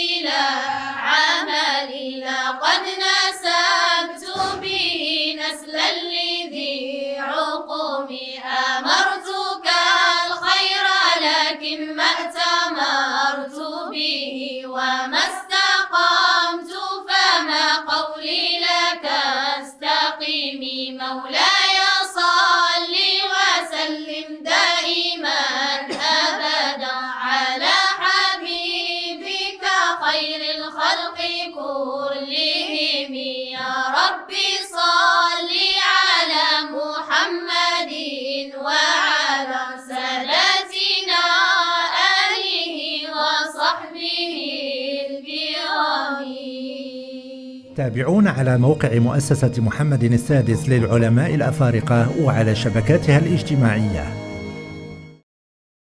إلى عمل لقد نسبت به نسلا لذي عقم أمرتك الخير لكن ما ائتمرت به وما استقمت فما قولي لك استقيمي مولاي صل وسلم دائما أبدا على حبيبك خير الخلق كلهم يا ربي صل على محمد وعلى ساداتنا آله وصحبه الكرام. تابعونا على موقع مؤسسة محمد السادس للعلماء الأفارقة وعلى شبكاتها الاجتماعية.